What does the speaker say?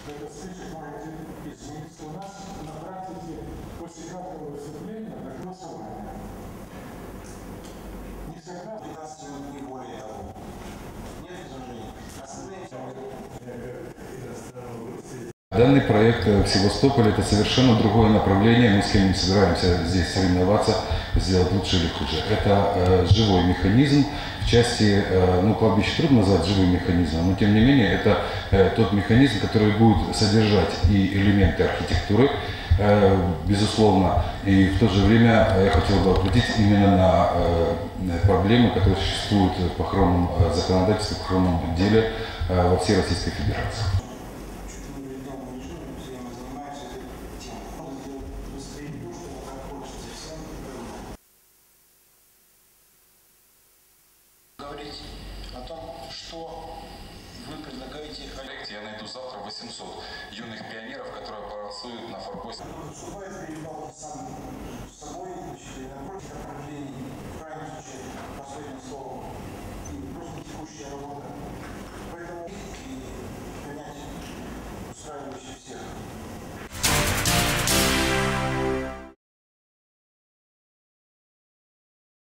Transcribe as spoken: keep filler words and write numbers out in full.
этот список может измениться у нас на практике после каждого выступления до голосования. Не согласен? пятнадцать минут, не более того. Нет возражений? Данный проект в Севастополе – это совершенно другое направление. Мы с кем не собираемся здесь соревноваться, сделать лучше или хуже. Это э, живой механизм. В части, э, ну, кладбище трудно назвать живым механизмом, но тем не менее это э, тот механизм, который будет содержать и элементы архитектуры, э, безусловно, и в то же время я хотел бы обратить именно на э, проблемы, которые существуют в похоронном законодательстве, в похоронном деле э, во всей Российской Федерации. Говорить о том, что вы предлагаете. Я найду завтра восемьсот юных пионеров, которые проголосуют на форпосте. Выступает перепалки сам с собой, значит, напротив направлений, в крайнем случае, последнее слово, и просто текущая работа.